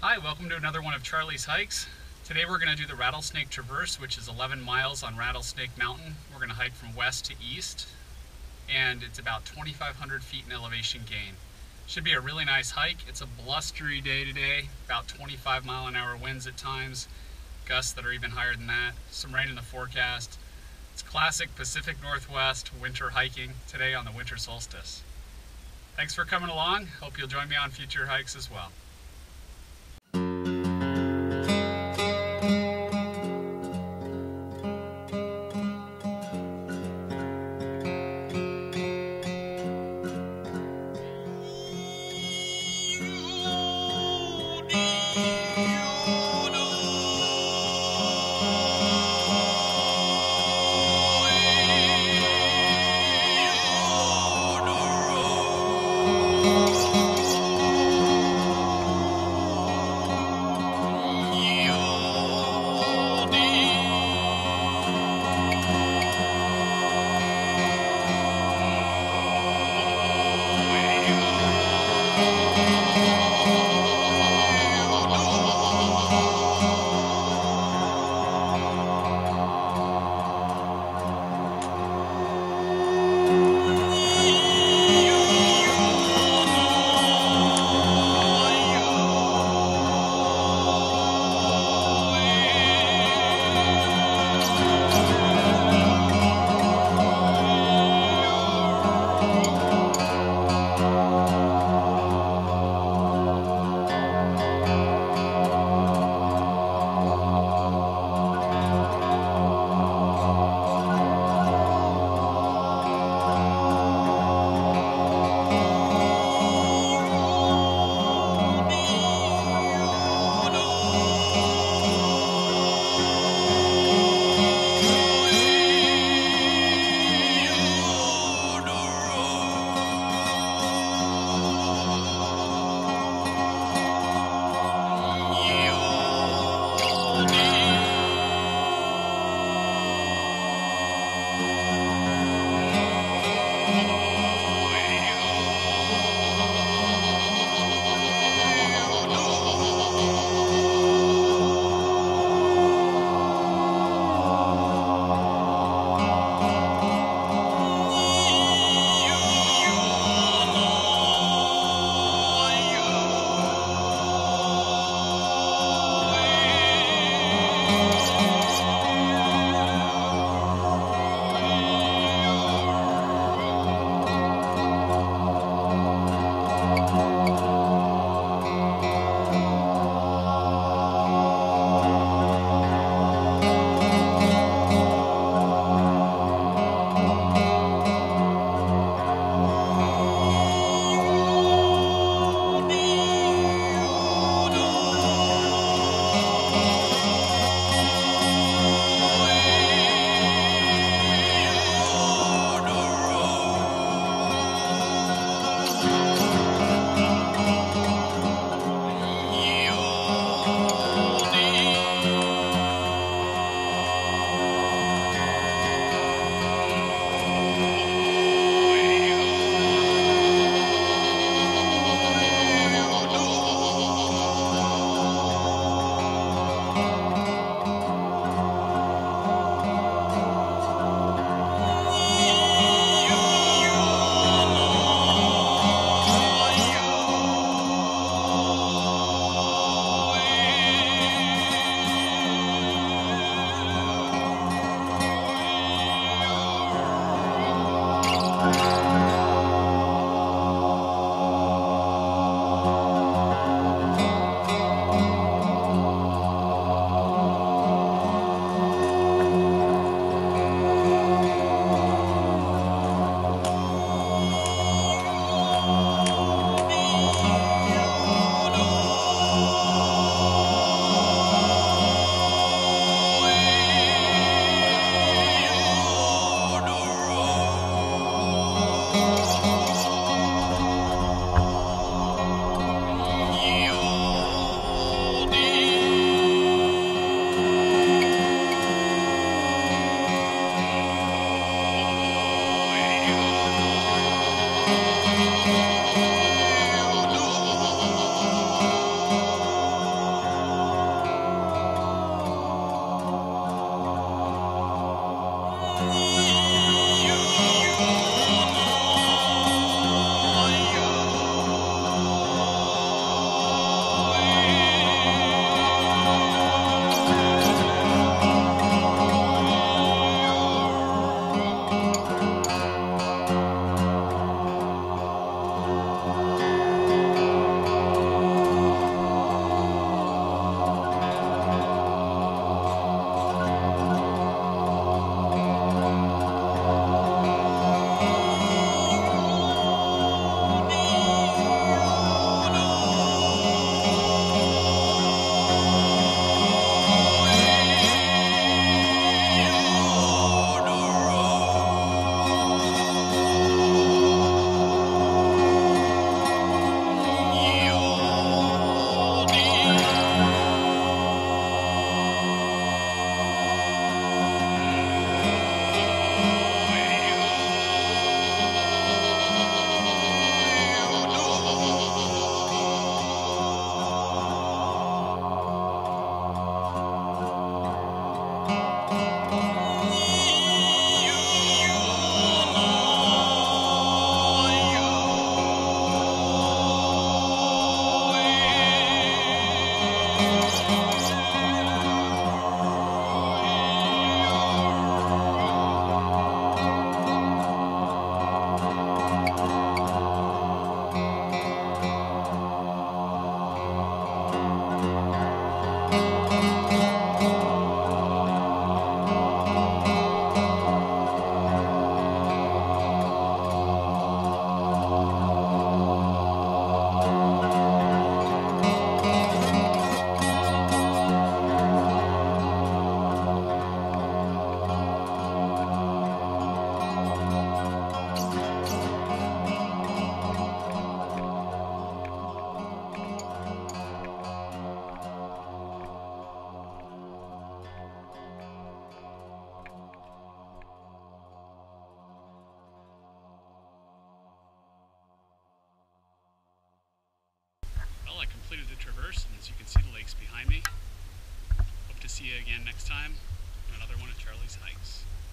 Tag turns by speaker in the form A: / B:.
A: Hi, welcome to another one of Charlie's hikes. Today we're going to do the Rattlesnake Traverse, which is 11 miles on Rattlesnake Mountain. We're going to hike from west to east, and it's about 2,500 feet in elevation gain. Should be a really nice hike. It's a blustery day today, about 25-mile-an-hour winds at times, gusts that are even higher than that, some rain in the forecast. It's classic Pacific Northwest winter hiking today on the winter solstice. Thanks for coming along. Hope you'll join me on future hikes as well. see you again next time on another one of Charlie's hikes.